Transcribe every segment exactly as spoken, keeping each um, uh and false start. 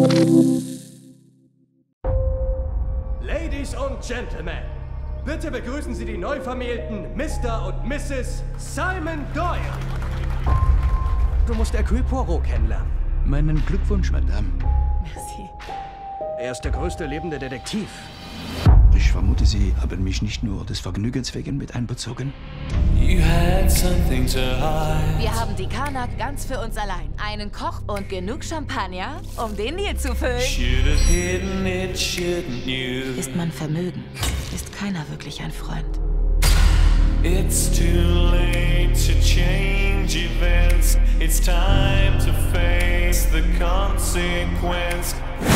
Ladies und Gentlemen, bitte begrüßen Sie die neu vermählten Mister und Misses Simon Doyle. Du musst Hercule Poirot kennenlernen. Meinen Glückwunsch, Madame. Merci. Er ist der größte lebende Detektiv. Ich vermute, Sie haben mich nicht nur des Vergnügens wegen mit einbezogen. You had something to hide. Wir haben die Karnak ganz für uns allein. Einen Koch und genug Champagner, um den Nil zu füllen. Should have hidden it, shouldn't you? Ist man vermögen, ist keiner wirklich ein Freund. It's too late to change events. It's time to face the consequence.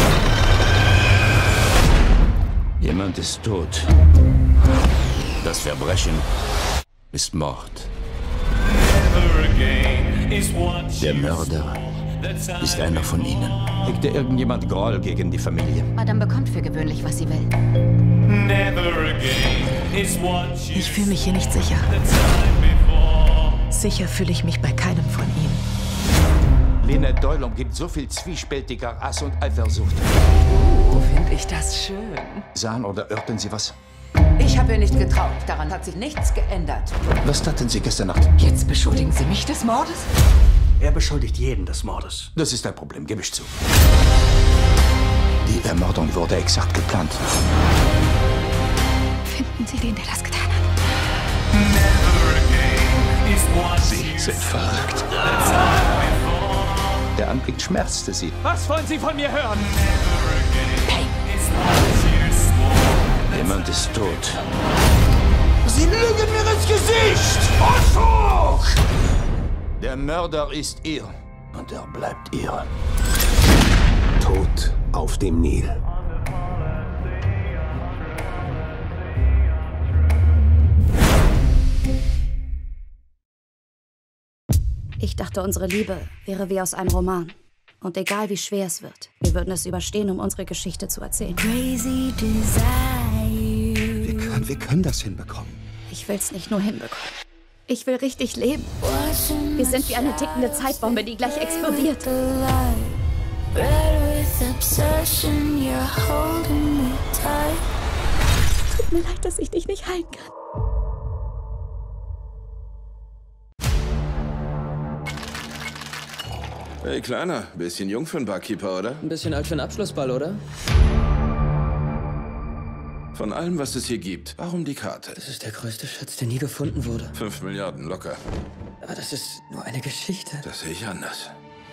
Jemand ist tot. Das Verbrechen ist Mord. Never again is what Der you Mörder That's ist einer von Ihnen. Hegte irgendjemand Groll gegen die Familie? Madame bekommt für gewöhnlich, was sie will. Never again is what you Ich fühle mich hier nicht sicher. the time before. Sicher fühle ich mich bei keinem von ihnen. Lynette Doyle umgibt so viel zwiespältiger Hass und Eifersucht. Oh, finde ich das schön. Sahen oder hörten Sie was? Ich habe ihr nicht getraut. Daran hat sich nichts geändert. Was taten Sie gestern Nacht? Jetzt beschuldigen Sie mich des Mordes? Er beschuldigt jeden des Mordes. Das ist ein Problem, gebe ich zu. Die Ermordung wurde exakt geplant. Finden Sie den, der das getan hat? Never again is what Sie you sind verrückt. the time before. Der Anblick schmerzte Sie. Was wollen Sie von mir hören? Never again is what you swore. Jemand ist tot. Sie lügen mir ins Gesicht! Unfug! Der Mörder ist ihr und er bleibt ihr. Tod auf dem Nil. Ich dachte, unsere Liebe wäre wie aus einem Roman. Und egal wie schwer es wird, wir würden es überstehen, um unsere Geschichte zu erzählen. Wir können, wir können das hinbekommen. Ich will's nicht nur hinbekommen. Ich will richtig leben. Wir sind wie eine tickende Zeitbombe, die gleich explodiert. Tut mir leid, dass ich dich nicht halten kann. Hey, Kleiner, bisschen jung für einen Barkeeper, oder? Ein bisschen alt für einen Abschlussball, oder? Von allem, was es hier gibt, warum die Karte? Das ist der größte Schatz, der nie gefunden wurde. Fünf Milliarden, locker. Aber das ist nur eine Geschichte. Das sehe ich anders.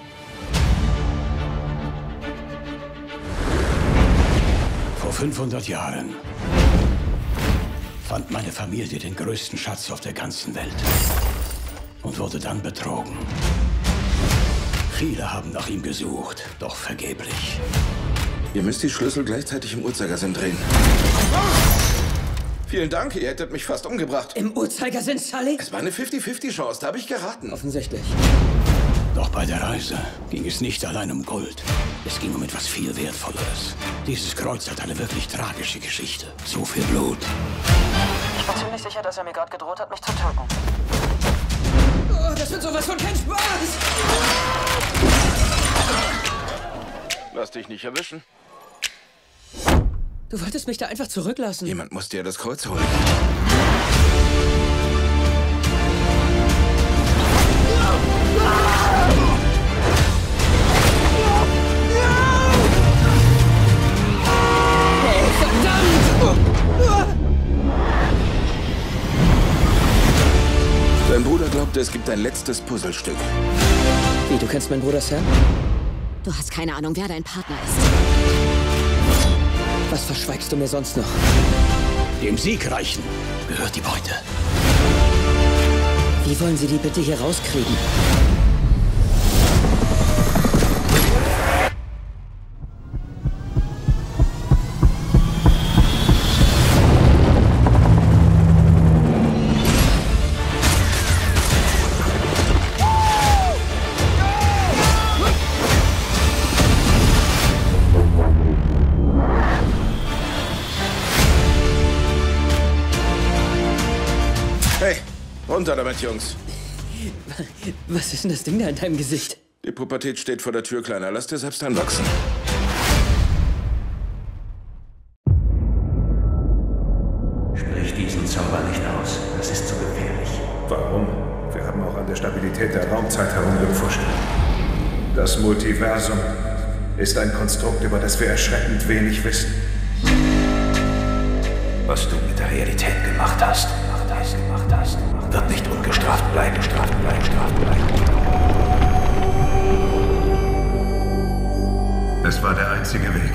Vor fünfhundert Jahren fand meine Familie den größten Schatz auf der ganzen Welt und wurde dann betrogen. Viele haben nach ihm gesucht, doch vergeblich. Ihr müsst die Schlüssel gleichzeitig im Uhrzeigersinn drehen. Vielen Dank, ihr hättet mich fast umgebracht. Im Uhrzeigersinn, Sully? Es war eine fünfzig fünfzig Chance, da habe ich geraten. Offensichtlich. Doch bei der Reise ging es nicht allein um Gold. Es ging um etwas viel Wertvolleres. Dieses Kreuz hat eine wirklich tragische Geschichte. So viel Blut. Ich bin ziemlich sicher, dass er mir gerade gedroht hat, mich zu töten. Oh, das wird sowas von kein Spaß! Lass dich nicht erwischen. Du wolltest mich da einfach zurücklassen. Jemand muss dir das Kreuz holen. Oh, verdammt! Dein Bruder glaubte, es gibt ein letztes Puzzlestück. Wie, du kennst meinen Bruder Sam? Du hast keine Ahnung, wer dein Partner ist. Was verschweigst du mir sonst noch? Dem Siegreichen gehört die Beute. Wie wollen sie die bitte hier rauskriegen? Hey, runter damit, Jungs. Was ist denn das Ding da in deinem Gesicht? Die Pubertät steht vor der Tür, Kleiner. Lass dir selbst anwachsen. Das Multiversum ist ein Konstrukt, über das wir erschreckend wenig wissen. Was du mit der Realität gemacht hast, wird nicht ungestraft bleiben, gestraft bleiben, gestraft bleiben. Es war der einzige Weg.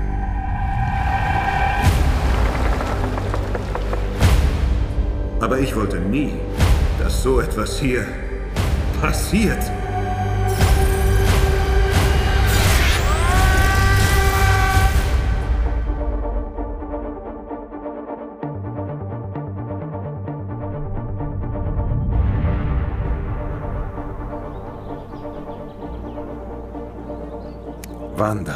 Aber ich wollte nie, dass so etwas hier passiert. Wanda.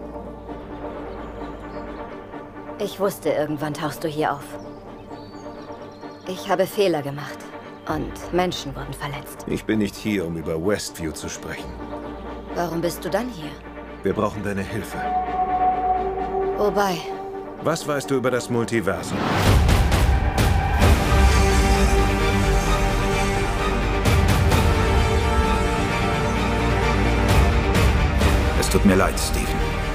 Ich wusste, irgendwann tauchst du hier auf. Ich habe Fehler gemacht und Menschen wurden verletzt. Ich bin nicht hier, um über Westview zu sprechen. Warum bist du dann hier? Wir brauchen deine Hilfe. Wobei? Was weißt du über das Multiversum? Es tut mir leid, Steven.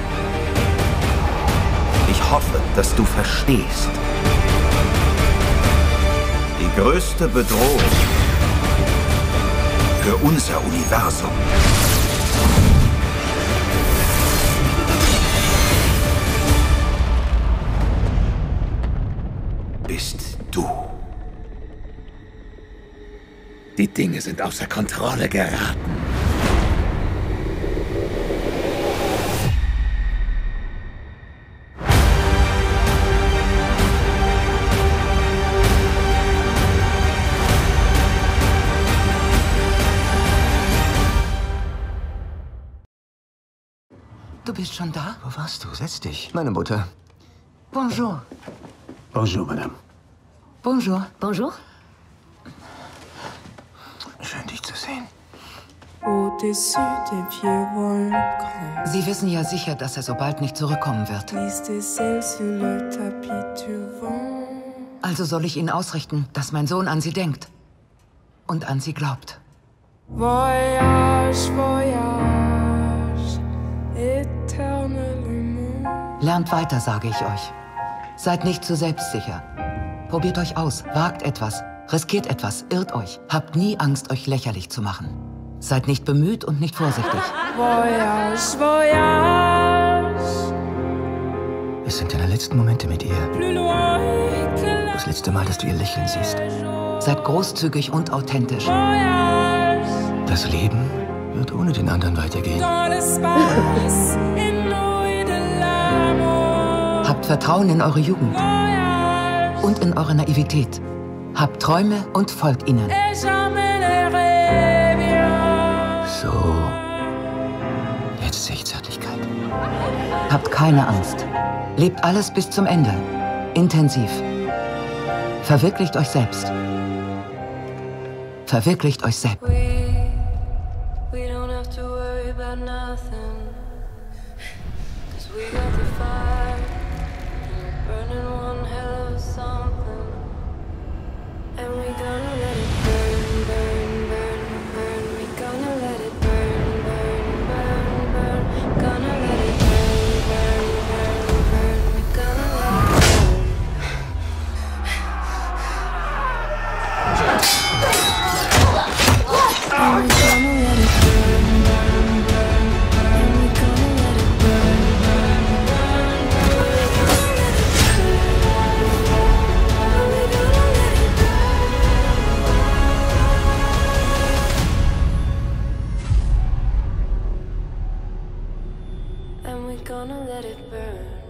Ich hoffe, dass du verstehst. Die größte Bedrohung für unser Universum bist du. Die Dinge sind außer Kontrolle geraten. Du bist schon da? Wo warst du? Setz dich. Meine Mutter. Bonjour. Bonjour, Madame. Bonjour. Bonjour. Schön, dich zu sehen. Sie wissen ja sicher, dass er so bald nicht zurückkommen wird. Also soll ich Ihnen ausrichten, dass mein Sohn an Sie denkt und an Sie glaubt. Voyage, voyage. Lernt weiter, sage ich euch. Seid nicht zu selbstsicher. Probiert euch aus, wagt etwas, riskiert etwas, irrt euch. Habt nie Angst, euch lächerlich zu machen. Seid nicht bemüht und nicht vorsichtig. Voyage, voyage. Es sind deine letzten Momente mit ihr. Das letzte Mal, dass du ihr Lächeln siehst. Seid großzügig und authentisch. Das Leben wird ohne den anderen weitergehen. Habt Vertrauen in eure Jugend und in eure Naivität. Habt Träume und folgt ihnen. So. Jetzt sehe ich Zärtlichkeit. Habt keine Angst. Lebt alles bis zum Ende. Intensiv. Verwirklicht euch selbst. Verwirklicht euch selbst. And we're gonna let it burn.